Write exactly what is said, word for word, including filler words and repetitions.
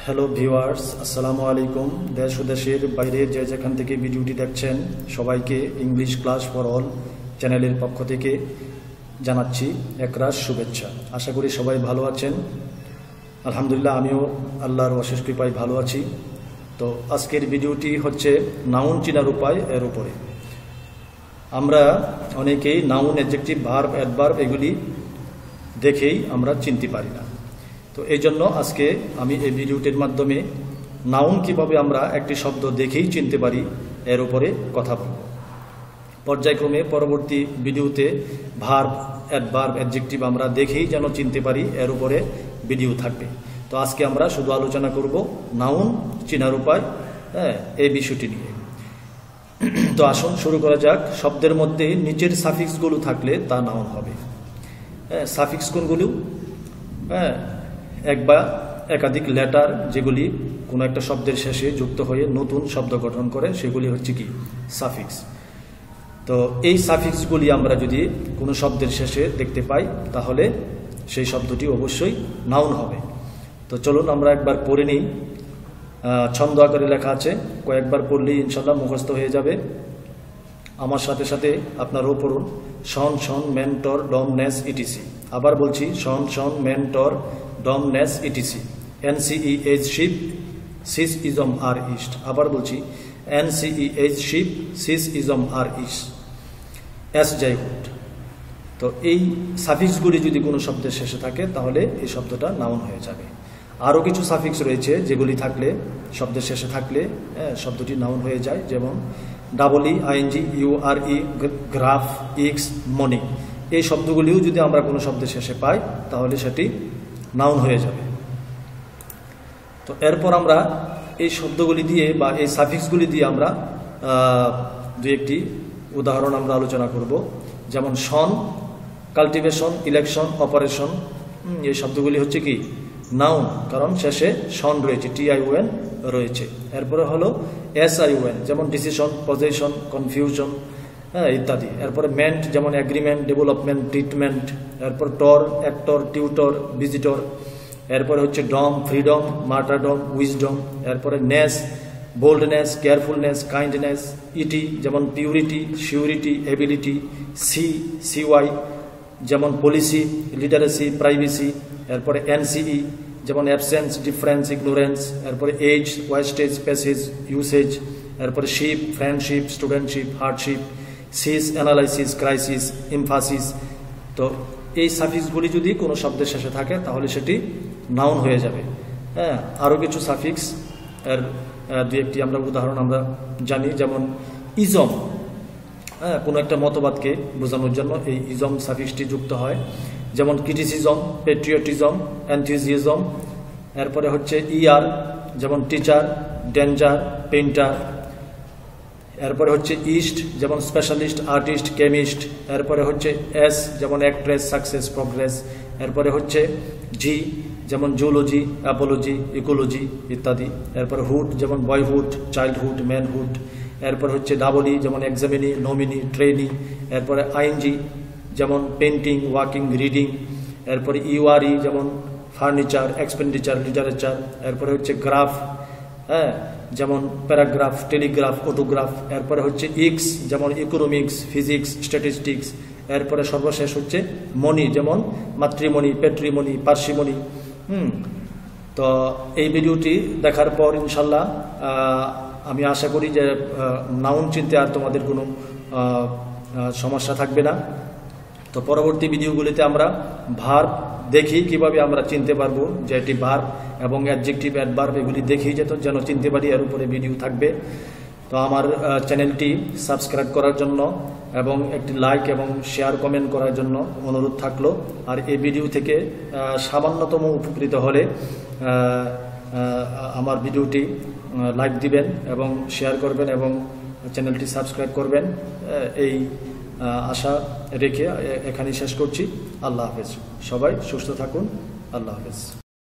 Hello viewers, আসসালামু আলাইকুম। দেশ ও দেশের বাইরে যে যেখান থেকে ভিডিওটি দেখছেন সবাইকে ইংলিশ ক্লাস ফর অল চ্যানেলের পক্ষ থেকে জানাচ্ছি একরাশ শুভেচ্ছা। আশা করি সবাই ভালো আছেন। আলহামদুলিল্লাহ, আমিও আল্লাহর অশেষ কৃপায় ভালো আছি। তো আজকের ভিডিওটি হচ্ছে নাউন চিনার উপায় এর উপরে। আমরা অনেকেই নাউন, অ্যাডজেক্টিভ, ভার্ব, অ্যাডভার্ব এগুলি দেখেই আমরা চিনতে পারি না। তো এই জন্য আজকে আমি এই ভিডিওটির মাধ্যমে নাউন কিভাবে আমরা একটি শব্দ দেখেই চিনতে পারি এর উপরে কথা বলব। পর্যায়ক্রমে পরবর্তী ভিডিওতে ভার্ব, অ্যাডভার্ব, অ্যাডজেক্টিভ আমরা দেখেই যেন চিনতে পারি এর উপরে ভিডিও থাকবে। তো আজকে আমরা শুধু আলোচনা করব নাউন চিনার উপায়, হ্যাঁ, এই বিষয়টি নিয়ে। তো আসুন শুরু করা যাক। শব্দের মধ্যে নিচের সাফিক্সগুলো থাকলে তা নাউন হবে। হ্যাঁ, সাফিক্স কোনগুলো? হ্যাঁ, এক বা একাধিক লেটার যেগুলি কোনো একটা শব্দের শেষে যুক্ত হয়ে নতুন শব্দ গঠন করে সেগুলি হচ্ছে কি সাফিক্স। তো এই সাফিক্সগুলি আমরা যদি কোনো শব্দের শেষে দেখতে পাই তাহলে সেই শব্দটি অবশ্যই নাউন হবে। তো চলুন আমরা একবার পড়ে নিই। ছন্দ আকারে লেখা আছে, কয়েকবার পড়লেই ইনশাল্লাহ মুখস্থ হয়ে যাবে। আমার সাথে সাথে আপনারাও পড়ুন। শন sion ment or dom ness etc. আবার বলছি, শন sion ment or dom ness etc. N C E age ship sis ism আর ইস্ট। আবার বলছি, N C E age ship sis ism আর ইস্ট। এস জাইহুড। তো এই সাফিক্সগুলি যদি কোনো শব্দের শেষে থাকে তাহলে এই শব্দটা নাউন হয়ে যাবে। আরও কিছু সাফিক্স রয়েছে যেগুলি থাকলে শব্দের শেষে থাকলে হ্যাঁ শব্দটি নাউন হয়ে যায়, যেমন double E, I N G, U R E, graph, ics, mony. এই শব্দগুলিও যদি আমরা কোনো শব্দের শেষে পাই তাহলে সেটি নাউন হয়ে যাবে। তো এরপর আমরা এই শব্দগুলি দিয়ে বা এই সাফিক্সগুলি দিয়ে আমরা দু একটি উদাহরণ আমরা আলোচনা করব। যেমন শন, কাল্টিভেশন, ইলেকশন, অপারেশন, এই শব্দগুলি হচ্ছে কি নাউন, কারণ শেষে শন রয়েছে, টি আই ওয়েন রয়েছে। এরপরে হলো এস আই ওয়েন, যেমন ডিসিশন, পজেশন, কনফিউশন, হ্যাঁ ইত্যাদি। এরপরে মেন্ট, যেমন এগ্রিমেন্ট, ডেভেলপমেন্ট, ট্রিটমেন্ট। এরপর টর, অ্যাক্টর, টিউটর, ভিজিটর। এরপরে হচ্ছে ডম, ফ্রিডম, মার্টারডম, উইজডম। এরপরে ness, boldness, carefulness, kindness. Ity, যেমন purity, surety, ability. Cy, C Y, যেমন পলিসি, লিটারেসি, প্রাইভেসি। এরপরে এনসিই, যেমন অ্যাবসেন্স, ডিফারেন্স, ইগনোরেন্স। এরপরে এজ, ওয়েস্টেজ, প্যাসেজ, ইউসেজ। এরপরে ship, friendship, studentship, hardship. Sis, analysis, crisis, emphasis. তো এই সাফিক্সগুলি যদি কোনো শব্দের শেষে থাকে তাহলে সেটি নাউন হয়ে যাবে। হ্যাঁ, আরও কিছু সাফিক্স এর দু একটি আমরা উদাহরণ আমরা জানি, যেমন ইজম। হ্যাঁ, কোনো একটা মতবাদকে বোঝানোর জন্য এই ইজম সাফিক্সটি যুক্ত হয়, যেমন ক্রিটিসিজম, পেট্রিয়টিজম, এনথুজিয়াজম। এরপরে হচ্ছে ইআর, যেমন টিচার, ডেঞ্জার, পেইন্টার। এরপরে হচ্ছে ইস্ট, যেমন স্পেশালিস্ট, আর্টিস্ট, কেমিস্ট। এরপরে হচ্ছে এস, যেমন অ্যাক্ট্রেস, সাকসেস, প্রগ্রেস। এরপরে হচ্ছে জি, যেমন জুলজি, অ্যাপোলজি, ইকোলজি ইত্যাদি। এরপরে হুড, যেমন বয়হুড, চাইল্ডহুড, ম্যানহুড। এরপর হচ্ছে ডাবল ই, যেমন এক্সামিনি, নমিনি, ট্রেনি। এরপরে আইএনজি, যেমন পেন্টিং, ওয়াকিং, রিডিং। এরপরে ইউআরই, যেমন ফার্নিচার, এক্সপেন্ডিচার, লিটারেচার। এরপরে হচ্ছে গ্রাফ, হ্যাঁ, যেমন প্যারাগ্রাফ, টেলিগ্রাফ, অটোগ্রাফ। এরপরে হচ্ছে ইক্স, যেমন ইকোনমিক্স, ফিজিক্স, স্ট্যাটিস্টিক্স। এরপরে সর্বশেষ হচ্ছে মনি, যেমন মাতৃমণি, পেট্রিমণি, পার্সিমণি। হুম তো এই ভিডিওটি দেখার পর ইনশাল্লাহ আমি আশা করি যে নাউন চিনতে আর তোমাদের কোনো সমস্যা থাকবে না। তো পরবর্তী ভিডিওগুলিতে আমরা ভার্ব দেখি কিভাবে আমরা চিনতে পারবো যে এটি ভার্ব, এবং অ্যাডজেক্টিভ, অ্যাডভার্ব এগুলি দেখেই যেত যেন চিনতে পারি, এর উপরে ভিডিও থাকবে। তো আমার চ্যানেলটি সাবস্ক্রাইব করার জন্য এবং একটি লাইক এবং শেয়ার কমেন্ট করার জন্য অনুরোধ থাকলো। আর এই ভিডিও থেকে সামান্যতম উপকৃত হলে আমার ভিডিওটি লাইক দিবেন এবং শেয়ার করবেন এবং চ্যানেলটি সাবস্ক্রাইব করবেন, এই আশা রেখে এখানেই শেষ করছি। আল্লাহ হাফেজ। সবাই সুস্থ থাকুন। আল্লাহ হাফেজ।